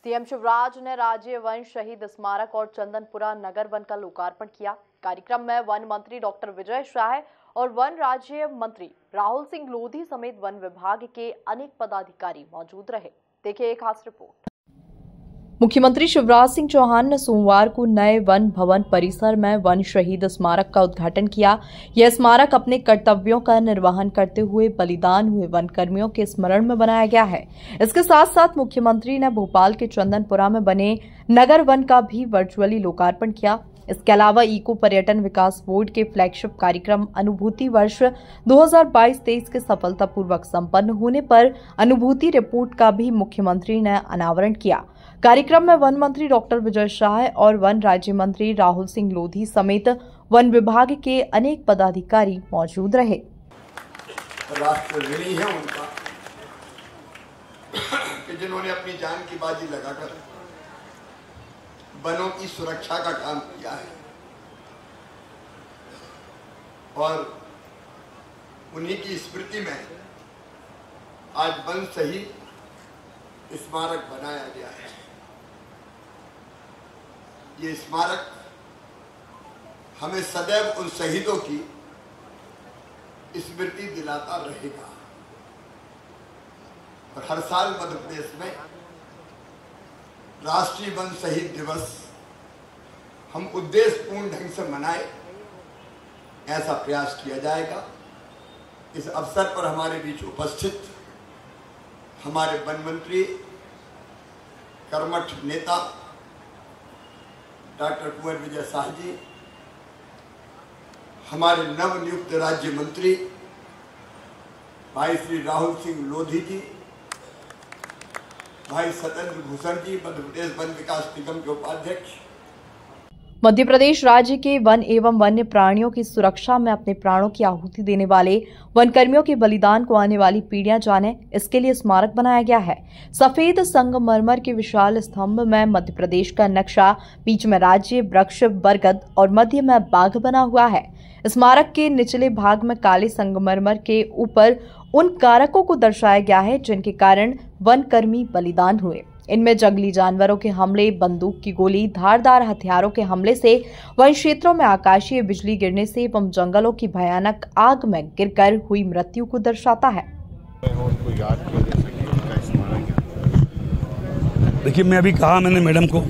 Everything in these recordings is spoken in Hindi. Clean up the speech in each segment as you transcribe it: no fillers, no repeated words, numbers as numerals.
सीएम शिवराज ने राज्य वन शहीद स्मारक और चंदनपुरा नगर वन का लोकार्पण किया। कार्यक्रम में वन मंत्री डॉक्टर विजय शाह और वन राज्य मंत्री राहुल सिंह लोधी समेत वन विभाग के अनेक पदाधिकारी मौजूद रहे। देखिए एक खास रिपोर्ट। मुख्यमंत्री शिवराज सिंह चौहान ने सोमवार को नए वन भवन परिसर में वन शहीद स्मारक का उद्घाटन किया। यह स्मारक अपने कर्तव्यों का निर्वहन करते हुए बलिदान हुए वन कर्मियों के स्मरण में बनाया गया है। इसके साथ साथ मुख्यमंत्री ने भोपाल के चंदनपुरा में बने नगर वन का भी वर्चुअली लोकार्पण किया। इसके अलावा इको पर्यटन विकास बोर्ड के फ्लैगशिप कार्यक्रम अनुभूति वर्ष 2022-23 के सफलतापूर्वक संपन्न होने पर अनुभूति रिपोर्ट का भी मुख्यमंत्री ने अनावरण किया। कार्यक्रम में वन मंत्री डॉक्टर विजय शाह और वन राज्य मंत्री राहुल सिंह लोधी समेत वन विभाग के अनेक पदाधिकारी मौजूद रहे। राष्ट्र ऋणी है उनका कि जिन्होंने अपनी जान की बाजी लगाकर वनों की सुरक्षा का काम किया है और उन्हीं की स्मृति में आज वन शहीद स्मारक बनाया गया है। ये स्मारक हमें सदैव उन शहीदों की स्मृति दिलाता रहेगा और हर साल मध्य प्रदेश में राष्ट्रीय वन शहीद दिवस हम उद्देश्यपूर्ण ढंग से मनाए, ऐसा प्रयास किया जाएगा। इस अवसर पर हमारे बीच उपस्थित हमारे वन मंत्री कर्मठ नेता डॉक्टर कुंवर विजय शाह जी, हमारे नवनियुक्त राज्य मंत्री भाई श्री राहुल सिंह लोधी जी, भाई सत्येंद्र भूषण जी, मध्य प्रदेश वन विकास निगम के उपाध्यक्ष। मध्य प्रदेश राज्य के वन एवं वन्य प्राणियों की सुरक्षा में अपने प्राणों की आहुति देने वाले वन कर्मियों के बलिदान को आने वाली पीढ़ियां जाने, इसके लिए स्मारक बनाया गया है। सफेद संगमरमर के विशाल स्तंभ में मध्य प्रदेश का नक्शा, बीच में राज्य वृक्ष बरगद और मध्य में बाघ बना हुआ है। स्मारक के निचले भाग में काले संगमरमर के ऊपर उन कारकों को दर्शाया गया है जिनके कारण वन कर्मी बलिदान हुए। इनमें जंगली जानवरों के हमले, बंदूक की गोली, धारदार हथियारों के हमले से, वन क्षेत्रों में आकाशीय बिजली गिरने से एवं जंगलों की भयानक आग में गिरकर हुई मृत्यु को दर्शाता है। देखिए, मैं अभी कहा मैंने मैडम को,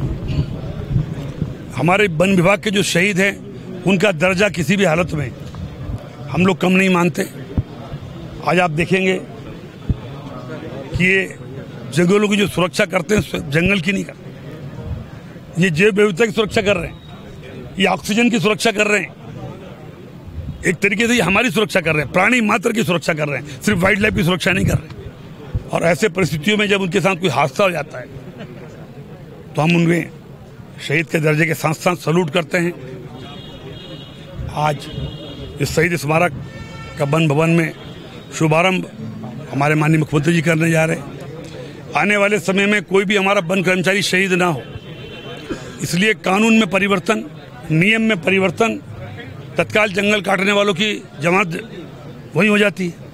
हमारे वन विभाग के जो शहीद हैं उनका दर्जा किसी भी हालत में हम लोग कम नहीं मानते। आज आप देखेंगे कि ये जंगलों की जो सुरक्षा करते हैं, जंगल की नहीं करते, ये जैव विविधता की सुरक्षा कर रहे हैं, ये ऑक्सीजन की सुरक्षा कर रहे हैं, एक तरीके से ये हमारी सुरक्षा कर रहे हैं, प्राणी मात्र की सुरक्षा कर रहे हैं, सिर्फ वाइल्ड लाइफ की सुरक्षा नहीं कर रहे। और ऐसे परिस्थितियों में जब उनके साथ कोई हादसा हो जाता है तो हम उनमें शहीद के दर्जे के साथ साथ सैल्यूट करते हैं। आज इस शहीद स्मारक का वन भवन में शुभारंभ हमारे माननीय मुख्यमंत्री जी करने जा रहे हैं। आने वाले समय में कोई भी हमारा वन कर्मचारी शहीद ना हो, इसलिए कानून में परिवर्तन, नियम में परिवर्तन, तत्काल जंगल काटने वालों की जमानत वही हो जाती है।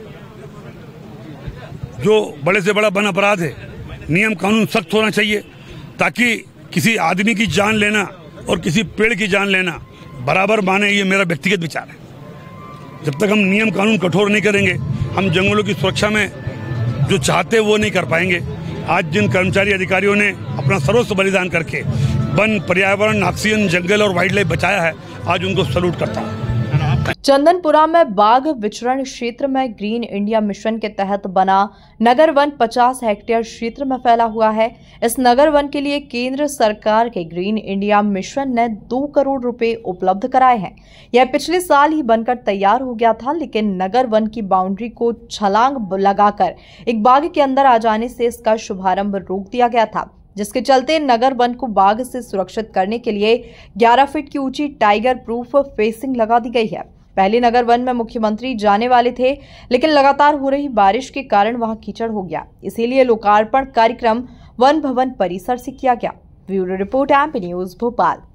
जो बड़े से बड़ा वन अपराध है, नियम कानून सख्त होना चाहिए ताकि किसी आदमी की जान लेना और किसी पेड़ की जान लेना बराबर माने। ये मेरा व्यक्तिगत विचार है। जब तक हम नियम कानून कठोर नहीं करेंगे, हम जंगलों की सुरक्षा में जो चाहते हैं वो नहीं कर पाएंगे। आज जिन कर्मचारी अधिकारियों ने अपना सर्वस्व बलिदान करके वन, पर्यावरण, ऑक्सीजन, जंगल और वाइल्ड लाइफ बचाया है, आज उनको सैल्यूट करता हूँ। चंदनपुरा में बाघ विचरण क्षेत्र में ग्रीन इंडिया मिशन के तहत बना नगर वन 50 हेक्टेयर क्षेत्र में फैला हुआ है। इस नगर वन के लिए केंद्र सरकार के ग्रीन इंडिया मिशन ने 2 करोड़ रुपए उपलब्ध कराए हैं। यह पिछले साल ही बनकर तैयार हो गया था, लेकिन नगर वन की बाउंड्री को छलांग लगाकर एक बाघ के अंदर आ जाने से इसका शुभारंभ रोक दिया गया था, जिसके चलते नगर वन को बाघ से सुरक्षित करने के लिए 11 फीट की ऊंची टाइगर प्रूफ फेंसिंग लगा दी गई है। पहले नगर वन में मुख्यमंत्री जाने वाले थे, लेकिन लगातार हो रही बारिश के कारण वहां कीचड़ हो गया, इसीलिए लोकार्पण कार्यक्रम वन भवन परिसर से किया गया। Bureau report, MP news, Bhopal.